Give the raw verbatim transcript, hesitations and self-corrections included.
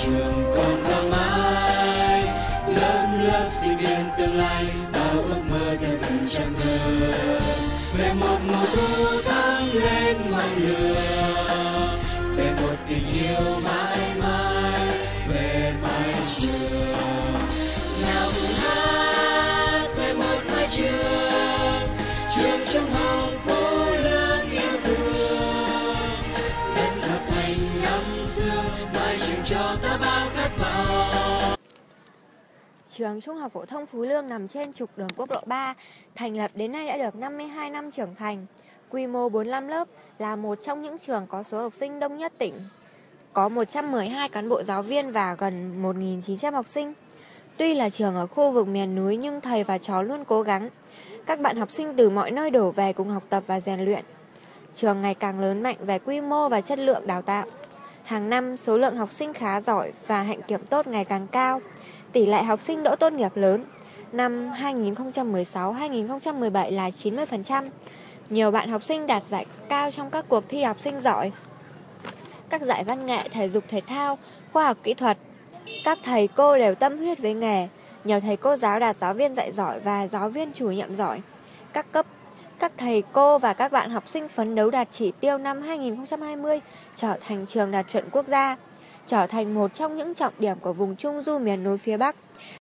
trường còn cao mãi. Lớp lớp sinh viên tương lai bao ước mơ theo từng trang thơ, về một mùa thu thắm lên ngọn lửa, về một tình yêu mãi mãi, về mái trường. Nào cùng hát về một mái trường, trường trong hồng phố lương yêu thương. Đất hợp thành năm xưa, mái trường cho ta bao khát vọng. Trường Trung học phổ thông Phú Lương nằm trên trục đường quốc lộ ba, thành lập đến nay đã được năm mươi hai năm trưởng thành. Quy mô bốn mươi lăm lớp, là một trong những trường có số học sinh đông nhất tỉnh. Có một trăm mười hai cán bộ giáo viên và gần một nghìn chín trăm học sinh. Tuy là trường ở khu vực miền núi nhưng thầy và trò luôn cố gắng. Các bạn học sinh từ mọi nơi đổ về cùng học tập và rèn luyện. Trường ngày càng lớn mạnh về quy mô và chất lượng đào tạo. Hàng năm, số lượng học sinh khá giỏi và hạnh kiểm tốt ngày càng cao. Tỷ lệ học sinh đỗ tốt nghiệp lớn. Năm hai nghìn không trăm mười sáu hai nghìn không trăm mười bảy là chín mươi phần trăm. Nhiều bạn học sinh đạt giải cao trong các cuộc thi học sinh giỏi, các giải văn nghệ, thể dục thể thao, khoa học kỹ thuật. Các thầy cô đều tâm huyết với nghề. Nhiều thầy cô giáo đạt giáo viên dạy giỏi và giáo viên chủ nhiệm giỏi. Các cấp, các thầy cô và các bạn học sinh phấn đấu đạt chỉ tiêu năm hai nghìn không trăm hai mươi, trở thành trường đạt chuẩn quốc gia, trở thành một trong những trọng điểm của vùng Trung Du miền núi phía Bắc.